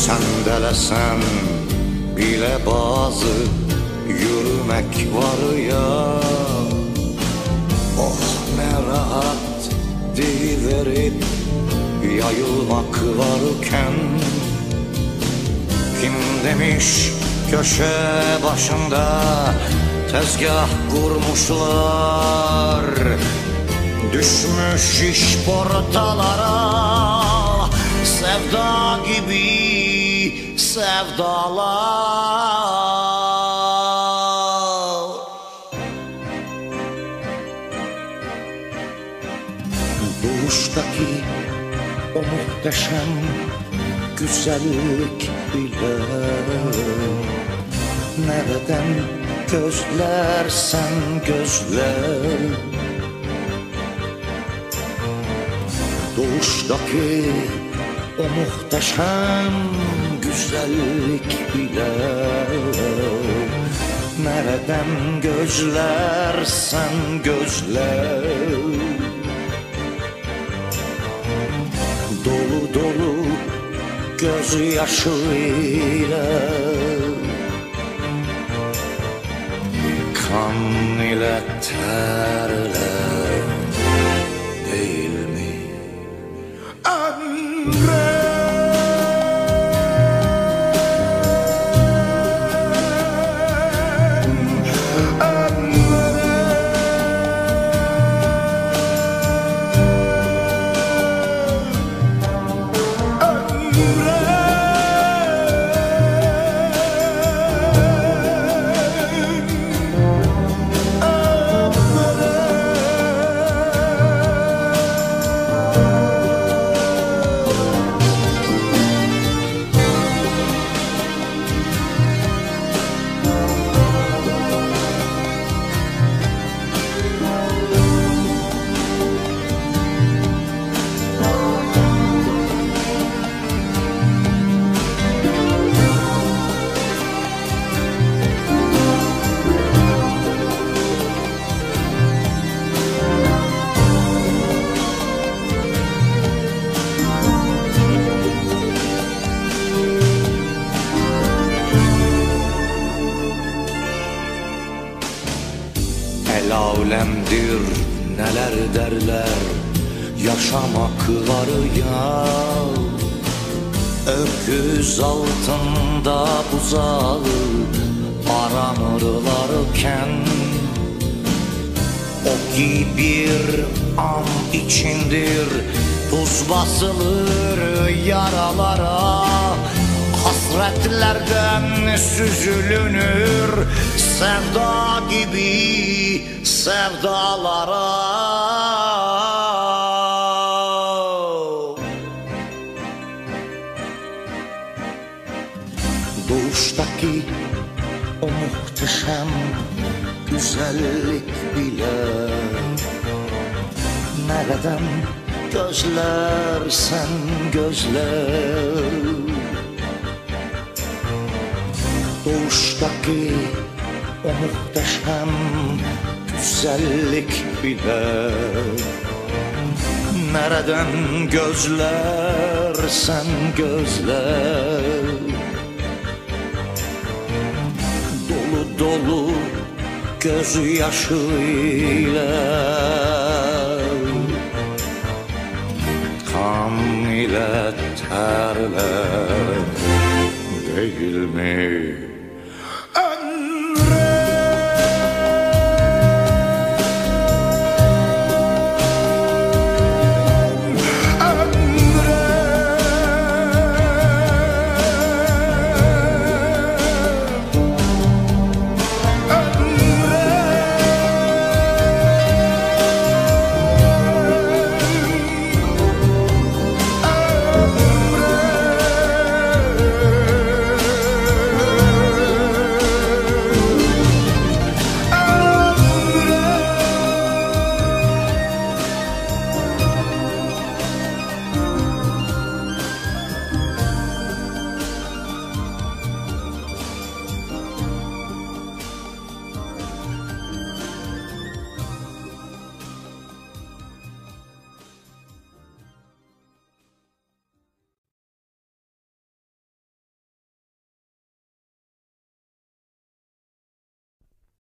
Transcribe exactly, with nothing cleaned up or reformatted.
Sendelesen bile bazı yürümek var ya. Oh ne rahat deyiverip yayılmak varken. Kim demiş köşe başında tezgah kurmuşlar, düşmüş iş portalara sevda gibi sevdalar. Doğuştaki o muhteşem güzellik bile nereden gözlersen gözle. Doğuştaki o muhteşem güzellik bile nereden gözlersen gözle. Dolu dolu gözyaşıyla, kan ile terle değil mi? Ömrüm el alemdir neler derler, yaşamak var ya. Öküz altında buzağı aranırlarken, o ki bir an içindir tuz basılır yaralara. Hasretlerden süzülünür sevda gibi sevdalara. Doğuştaki o muhteşem güzellik bile nereden gözlersen gözle. Doğuştaki o muhteşem güzellik bile nereden gözlersen gözle. Dolu dolu gözyaşıyla, kan ile terle değil mi?